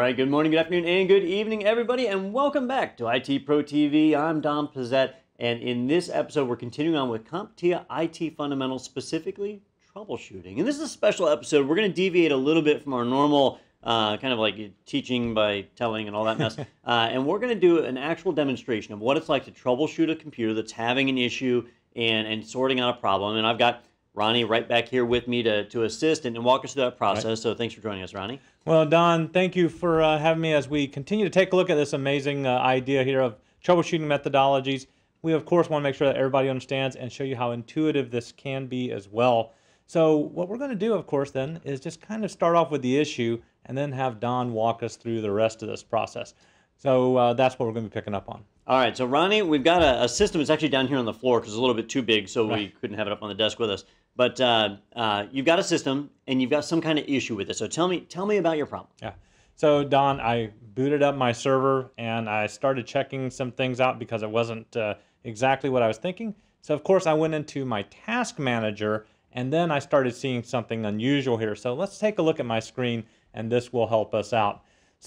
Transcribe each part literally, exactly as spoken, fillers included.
right, good morning, good afternoon, and good evening, everybody, and welcome back to I T Pro T V. I'm Don Pezet, and in this episode, we're continuing on with CompTIA I T Fundamentals, specifically troubleshooting. And this is a special episode. We're going to deviate a little bit from our normal uh, kind of like teaching by telling and all that mess, uh, and we're going to do an actual demonstration of what it's like to troubleshoot a computer that's having an issue and, and sorting out a problem. And I've got Ronnie right back here with me to, to assist and, and walk us through that process. Right. So thanks for joining us, Ronnie. Well, Don, thank you for uh, having me as we continue to take a look at this amazing uh, idea here of troubleshooting methodologies. We, of course, want to make sure that everybody understands and show you how intuitive this can be as well. So what we're going to do, of course, then, is just kind of start off with the issue and then have Don walk us through the rest of this process. So uh, that's what we're going to be picking up on. All right, so Ronnie, we've got a, a system. It's actually down here on the floor because it's a little bit too big, so right. we couldn't have it up on the desk with us. But uh, uh, you've got a system, and you've got some kind of issue with it. So tell me, tell me about your problem. Yeah. So Don, I booted up my server, and I started checking some things out because it wasn't uh, exactly what I was thinking. So of course, I went into my task manager, and then I started seeing something unusual here. So let's take a look at my screen, and this will help us out.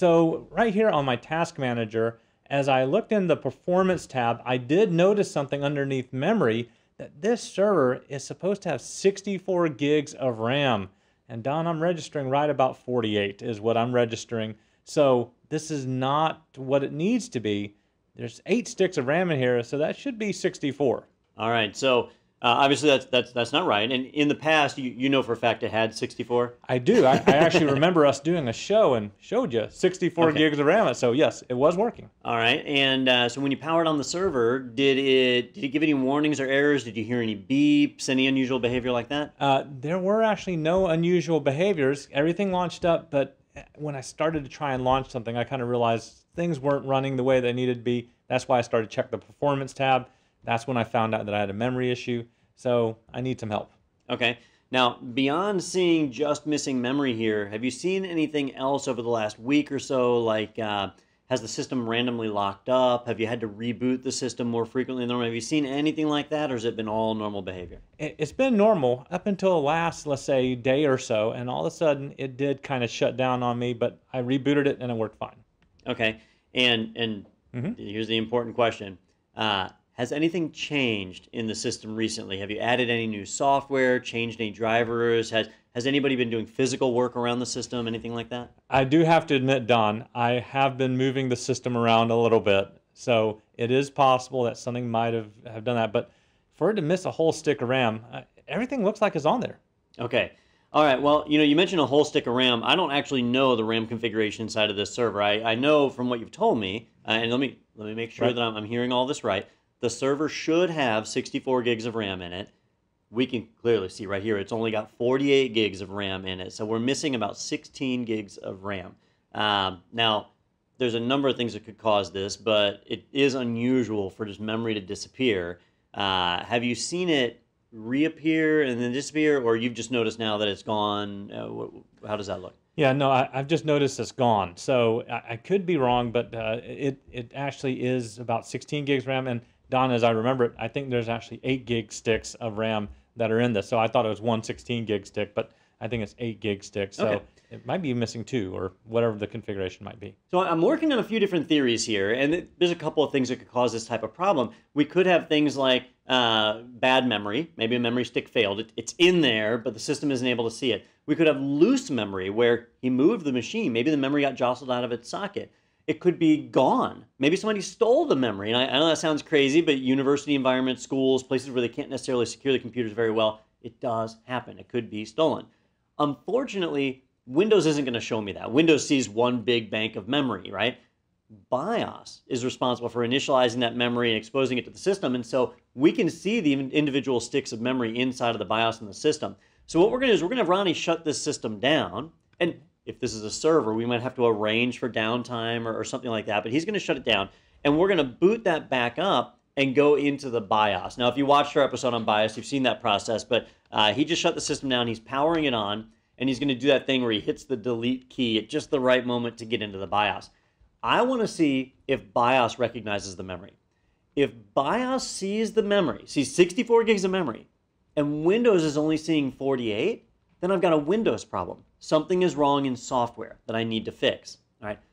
So right here on my task manager, as I looked in the performance tab, I did notice something underneath memory, that this server is supposed to have sixty-four gigs of RAM. And Don, I'm registering right about forty-eight is what I'm registering. So this is not what it needs to be. There's eight sticks of RAM in here, so that should be sixty-four. All right, so uh, obviously that's that's that's not right. And in the past, you, you know for a fact it had sixty-four? I do. I, I actually remember us doing a show and showed you sixty-four okay. gigs of RAM. So yes, it was working. All right, and uh, so when you powered on the server, did it did it give any warnings or errors? Did you hear any beeps, any unusual behavior like that? Uh, there were actually no unusual behaviors. Everything launched up, but when I started to try and launch something, I kind of realized things weren't running the way they needed to be. That's why I started to check the performance tab. That's when I found out that I had a memory issue. So I need some help. Okay. Now, beyond seeing just missing memory here, have you seen anything else over the last week or so? Like, uh, has the system randomly locked up? Have you had to reboot the system more frequently than normal? Have you seen anything like that, or has it been all normal behavior? It's been normal up until the last, let's say, day or so, and all of a sudden it did kind of shut down on me, but I rebooted it and it worked fine. Okay. And, and mm-hmm. here's the important question. Uh, Has anything changed in the system recently? Have you added any new software, changed any drivers? Has has anybody been doing physical work around the system, anything like that? I do have to admit, Don, I have been moving the system around a little bit. So it is possible that something might have, have done that. But for it to miss a whole stick of RAM, uh, everything looks like it's on there. Okay. All right. Well, you know, you mentioned a whole stick of RAM. I don't actually know the RAM configuration inside of this server. I, I know from what you've told me, uh, and let me, let me make sure right. that I'm, I'm hearing all this right. The server should have sixty-four gigs of RAM in it. We can clearly see right here, it's only got forty-eight gigs of RAM in it. So we're missing about sixteen gigs of RAM. Um, now, there's a number of things that could cause this, but it is unusual for just memory to disappear. Uh, have you seen it reappear and then disappear, or you've just noticed now that it's gone? Uh, how does that look? Yeah, no, I, I've just noticed it's gone. So I, I could be wrong, but uh, it, it actually is about sixteen gigs RAM. And Don, as I remember it, I think there's actually eight gig sticks of RAM that are in this. So I thought it was one sixteen gig stick, but I think it's eight gig sticks. So okay. It might be missing two or whatever the configuration might be. So I'm working on a few different theories here, and there's a couple of things that could cause this type of problem. We could have things like uh, bad memory. Maybe a memory stick failed. It, it's in there, but the system isn't able to see it. We could have loose memory where he moved the machine. Maybe the memory got jostled out of its socket. It could be gone. Maybe somebody stole the memory. And I, I know that sounds crazy, but university environments, schools, places where they can't necessarily secure the computers very well, it does happen. It could be stolen. Unfortunately, Windows isn't going to show me that. Windows sees one big bank of memory, right? BIOS is responsible for initializing that memory and exposing it to the system. And so we can see the individual sticks of memory inside of the BIOS in the system. So what we're going to do is we're going to have Ronnie shut this system down. And if this is a server, we might have to arrange for downtime or, or something like that. But he's going to shut it down. And we're going to boot that back up and go into the BIOS. Now, if you watched our episode on BIOS, you've seen that process. But uh, he just shut the system down. He's powering it on. And he's going to do that thing where he hits the delete key at just the right moment to get into the BIOS. I want to see if BIOS recognizes the memory. If BIOS sees the memory, sees sixty-four gigs of memory, and Windows is only seeing forty-eight, then I've got a Windows problem. Something is wrong in software that I need to fix. All right.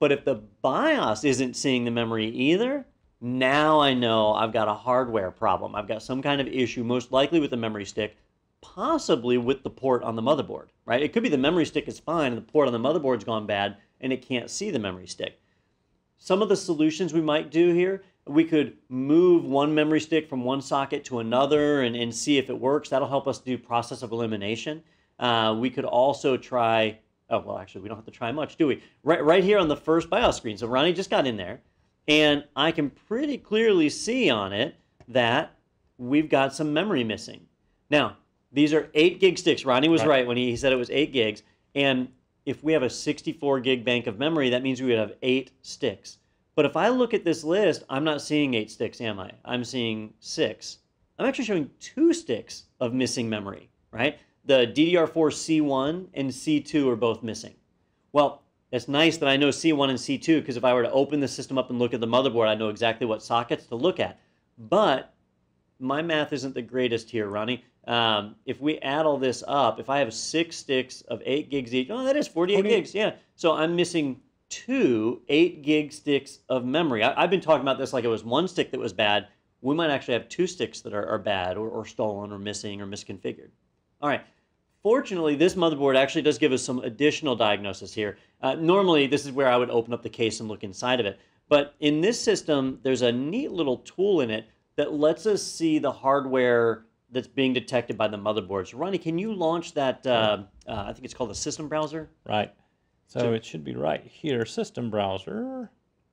But if the BIOS isn't seeing the memory either, now I know I've got a hardware problem. I've got some kind of issue, most likely with the memory stick, possibly with the port on the motherboard, right? It could be the memory stick is fine and the port on the motherboard's gone bad and it can't see the memory stick. Some of the solutions we might do here, we could move one memory stick from one socket to another and, and see if it works. That'll help us do process of elimination. Uh, we could also try, oh, well, actually, we don't have to try much, do we? Right, right here on the first BIOS screen. So Ronnie just got in there, and I can pretty clearly see on it that we've got some memory missing. Now, these are eight gig sticks. Ronnie was right, right when he said it was eight gigs. And if we have a sixty-four gig bank of memory, that means we would have eight sticks. But if I look at this list, I'm not seeing eight sticks, am I? I'm seeing six. I'm actually showing two sticks of missing memory, right? The D D R four C one and C two are both missing. Well, it's nice that I know C one and C two, because if I were to open the system up and look at the motherboard, I know exactly what sockets to look at. But my math isn't the greatest here, Ronnie. Um, if we add all this up, if I have six sticks of eight gigs each, oh, that is forty-eight gigs, yeah. So I'm missing two eight gig sticks of memory. I, I've been talking about this like it was one stick that was bad. We might actually have two sticks that are, are bad or, or stolen or missing or misconfigured. All right. Fortunately, this motherboard actually does give us some additional diagnosis here. Uh, normally, this is where I would open up the case and look inside of it. But in this system, there's a neat little tool in it that lets us see the hardware that's being detected by the motherboard. So, Ronnie, can you launch that, uh, uh, I think it's called the system browser? Right. So, so it should be right here, system browser.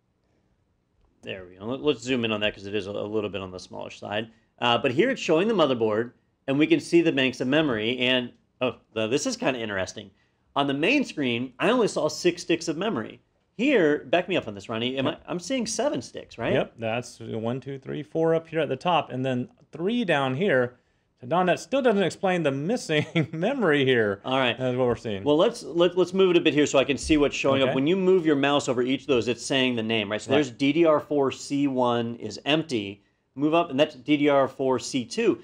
There we go. Let's zoom in on that because it is a little bit on the smaller side. Uh, but here it's showing the motherboard, and we can see the banks of memory. And, oh, this is kind of interesting. On the main screen, I only saw six sticks of memory. Here, back me up on this, Ronnie. Am yep. I, I'm seeing seven sticks, right? Yep, that's one, two, three, four up here at the top, and then three down here. So Don, that still doesn't explain the missing memory here. All right, that's what we're seeing. Well, let's let, let's move it a bit here so I can see what's showing okay. up. When you move your mouse over each of those, it's saying the name, right? So right. There's D D R four C one is empty. Move up, and that's D D R four C two.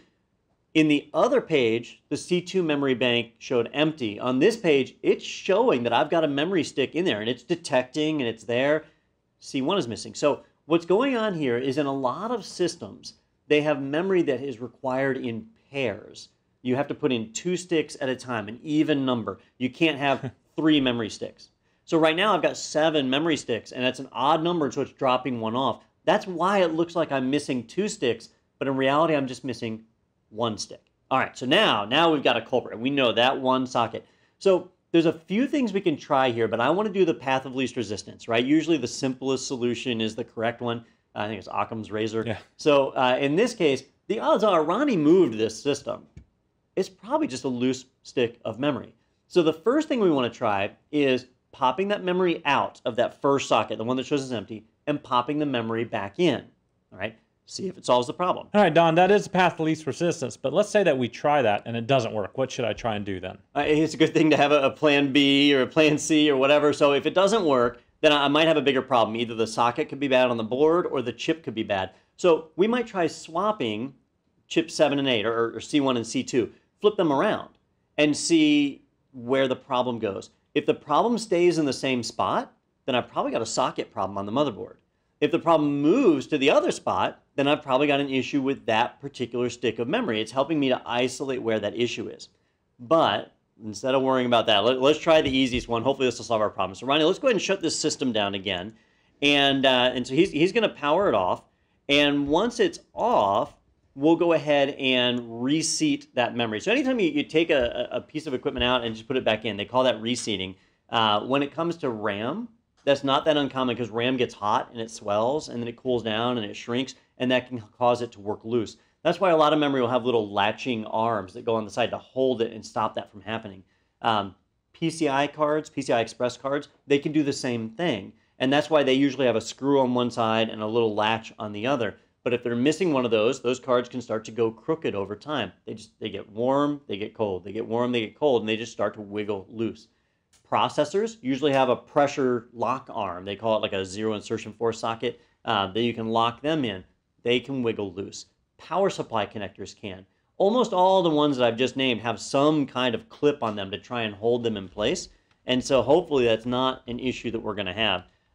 In the other page, the C two memory bank showed empty. On this page, it's showing that I've got a memory stick in there, and it's detecting, and it's there. C one is missing. So what's going on here is in a lot of systems, they have memory that is required in pairs. You have to put in two sticks at a time, an even number. You can't have three memory sticks. So right now, I've got seven memory sticks, and that's an odd number, so it's dropping one off. That's why it looks like I'm missing two sticks, but in reality, I'm just missing one stick. All right, so now, now we've got a culprit. We know that one socket. So there's a few things we can try here, but I want to do the path of least resistance, right? Usually the simplest solution is the correct one. I think it's Occam's razor. Yeah. So uh, in this case, the odds are Ronnie moved this system. It's probably just a loose stick of memory. So the first thing we want to try is popping that memory out of that first socket, the one that shows is empty, and popping the memory back in. All right. See if it solves the problem. All right, Don, that is the path of least resistance, but let's say that we try that and it doesn't work. What should I try and do then? Uh, it's a good thing to have a, a plan B or a plan C or whatever. So if it doesn't work, then I might have a bigger problem. Either the socket could be bad on the board or the chip could be bad. So we might try swapping chip seven and eight or, or C one and C two. Flip them around and see where the problem goes. If the problem stays in the same spot, then I've probably got a socket problem on the motherboard. If the problem moves to the other spot, then I've probably got an issue with that particular stick of memory. It's helping me to isolate where that issue is. But instead of worrying about that, let, let's try the easiest one. Hopefully this will solve our problem. So Ronnie, let's go ahead and shut this system down again. And, uh, and so he's, he's going to power it off. And once it's off, we'll go ahead and reseat that memory. So anytime you, you take a, a piece of equipment out and just put it back in, they call that reseating. Uh, when it comes to RAM, that's not that uncommon because RAM gets hot and it swells and then it cools down and it shrinks, and that can cause it to work loose. That's why a lot of memory will have little latching arms that go on the side to hold it and stop that from happening. Um, P C I cards, P C I Express cards, they can do the same thing. And that's why they usually have a screw on one side and a little latch on the other. But if they're missing one of those, those cards can start to go crooked over time. They just they get warm, they get cold, they get warm, they get cold, and they just start to wiggle loose. Processors usually have a pressure lock arm. They call it like a zero insertion force socket uh, that you can lock them in. They can wiggle loose. Power supply connectors can. Almost all the ones that I've just named have some kind of clip on them to try and hold them in place. And so hopefully that's not an issue that we're going to have.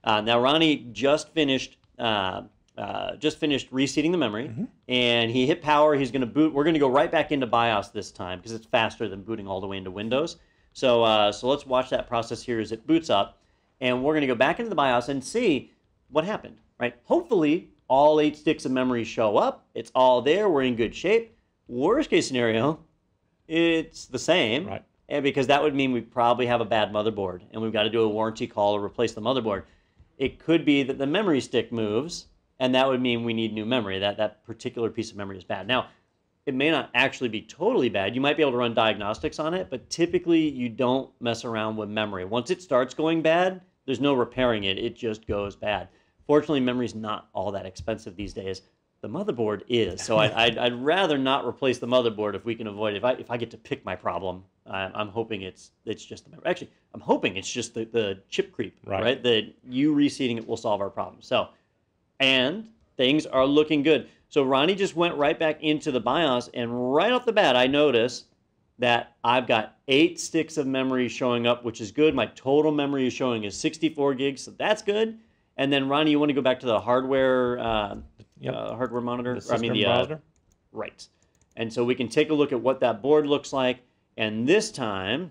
Uh, now Ronnie just finished uh, uh, just finished reseating the memory, mm-hmm. and he hit power. He's going to boot. We're going to go right back into BIOS this time because it's faster than booting all the way into Windows. So uh, so let's watch that process here as it boots up, and we're going to go back into the BIOS and see what happened. Right? Hopefully, all eight sticks of memory show up. It's all there. We're in good shape. Worst case scenario, it's the same. Right. And because that would mean we probably have a bad motherboard, and we've got to do a warranty call or replace the motherboard. It could be that the memory stick moves, and that would mean we need new memory. That that particular piece of memory is bad. Now, it may not actually be totally bad. You might be able to run diagnostics on it, but typically you don't mess around with memory. Once it starts going bad, there's no repairing it. It just goes bad. Fortunately, memory's not all that expensive these days. The motherboard is, so I'd, I'd, I'd rather not replace the motherboard if we can avoid it. If I, if I get to pick my problem, I'm, I'm hoping it's it's just the memory. Actually, I'm hoping it's just the, the chip creep, right? right? That you reseating it will solve our problem. So, and things are looking good. So Ronnie just went right back into the BIOS, and right off the bat, I notice that I've got eight sticks of memory showing up, which is good. My total memory is showing is sixty-four gigs, so that's good. And then Ronnie, you want to go back to the hardware uh, Yep. Uh, hardware monitor. The system I mean the browser. Uh, right. And so we can take a look at what that board looks like. And this time,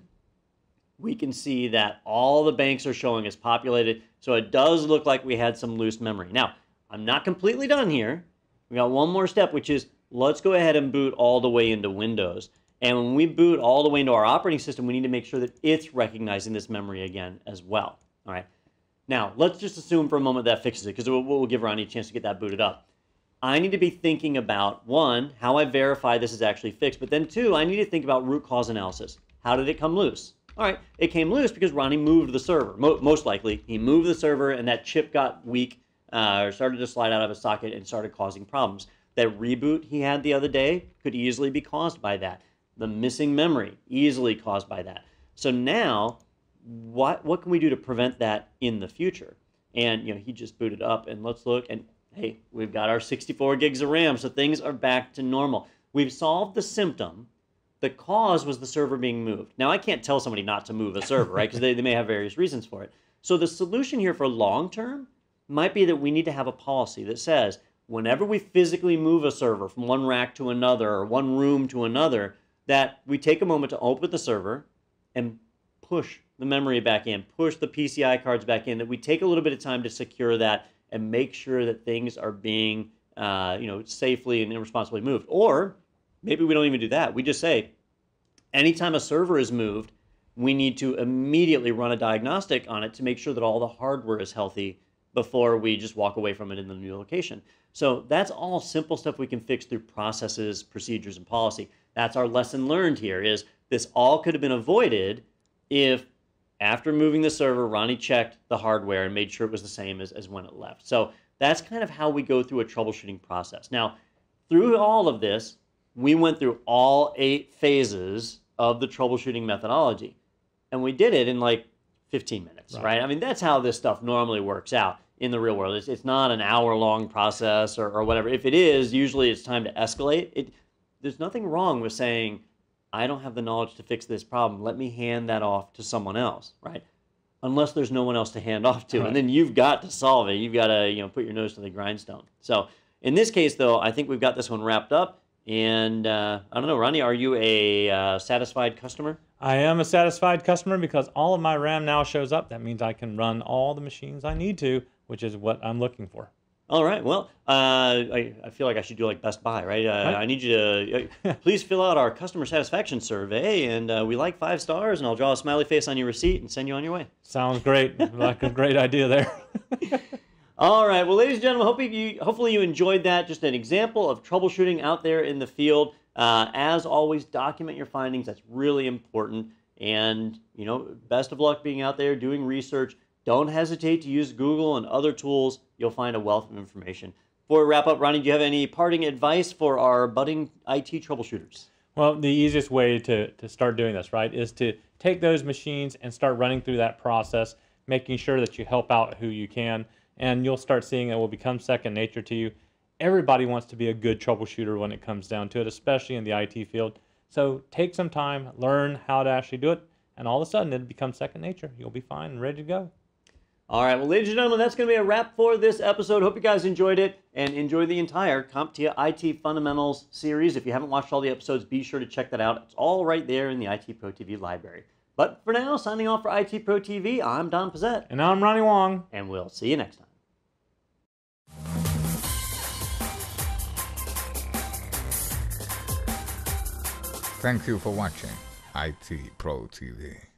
we can see that all the banks are showing as populated. So it does look like we had some loose memory. Now, I'm not completely done here. We got one more step, which is let's go ahead and boot all the way into Windows. And when we boot all the way into our operating system, we need to make sure that it's recognizing this memory again as well. All right. Now, let's just assume for a moment that fixes it, because we'll, we'll give Ronnie a chance to get that booted up. I need to be thinking about, one, how I verify this is actually fixed, but then two, I need to think about root cause analysis. How did it come loose? All right, it came loose because Ronnie moved the server. Mo most likely, he moved the server and that chip got weak uh, or started to slide out of a socket and started causing problems. That reboot he had the other day could easily be caused by that. The missing memory, easily caused by that. So now, what, what can we do to prevent that in the future? And you know, he just booted up, and let's look, and hey, we've got our sixty-four gigs of RAM, so things are back to normal. We've solved the symptom. The cause was the server being moved. Now, I can't tell somebody not to move a server, right? Because they, they may have various reasons for it. So the solution here for long term might be that we need to have a policy that says whenever we physically move a server from one rack to another or one room to another, that we take a moment to open the server and push the memory back in, push the P C I cards back in, that we take a little bit of time to secure that and make sure that things are being, uh, you know, safely and irresponsibly moved. Or maybe we don't even do that. We just say, anytime a server is moved, we need to immediately run a diagnostic on it to make sure that all the hardware is healthy before we just walk away from it in the new location. So that's all simple stuff we can fix through processes, procedures, and policy. That's our lesson learned here, is this all could have been avoided if after moving the server, Ronnie checked the hardware and made sure it was the same as, as when it left. So that's kind of how we go through a troubleshooting process. Now, through all of this, we went through all eight phases of the troubleshooting methodology. And we did it in like fifteen minutes, right? right? I mean, that's how this stuff normally works out in the real world. It's, it's not an hour-long process or, or whatever. If it is, usually it's time to escalate. It, there's nothing wrong with saying, I don't have the knowledge to fix this problem. Let me hand that off to someone else, right? Unless there's no one else to hand off to. Right. And then you've got to solve it. You've got to, you know, put your nose to the grindstone. So in this case, though, I think we've got this one wrapped up. And uh, I don't know, Ronnie, are you a uh, satisfied customer? I am a satisfied customer because all of my RAM now shows up. That means I can run all the machines I need to, which is what I'm looking for. All right. Well, uh, I, I feel like I should do like Best Buy, right? Uh, right. I need you to uh, please fill out our customer satisfaction survey, and uh, we like five stars, and I'll draw a smiley face on your receipt and send you on your way. Sounds great. Like a great idea there. All right. Well, ladies and gentlemen, hope you, hopefully you enjoyed that. Just an example of troubleshooting out there in the field. Uh, as always, document your findings. That's really important. And, you know, best of luck being out there doing research. Don't hesitate to use Google and other tools. You'll find a wealth of information. Before we wrap up, Ronnie, do you have any parting advice for our budding I T troubleshooters? Well, the easiest way to, to start doing this, right, is to take those machines and start running through that process, making sure that you help out who you can, and you'll start seeing it will become second nature to you. Everybody wants to be a good troubleshooter when it comes down to it, especially in the I T field. So take some time, learn how to actually do it, and all of a sudden it becomes second nature. You'll be fine and ready to go. All right, well, ladies and gentlemen, that's going to be a wrap for this episode. Hope you guys enjoyed it and enjoy the entire CompTIA I T Fundamentals series. If you haven't watched all the episodes, be sure to check that out. It's all right there in the ITProTV library. But for now, signing off for ITProTV, I'm Don Pezet. And I'm Ronnie Wong. And we'll see you next time. Thank you for watching ITProTV.